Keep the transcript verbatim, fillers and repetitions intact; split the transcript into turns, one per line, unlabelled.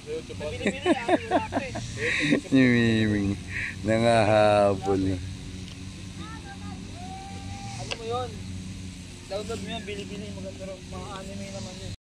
Bili-bili yan, lalaki.
Si Miming. Nangahabol eh.
Ano mo yun? Download mo yan, bili-bili. Maganda rin. Mga anime naman yun.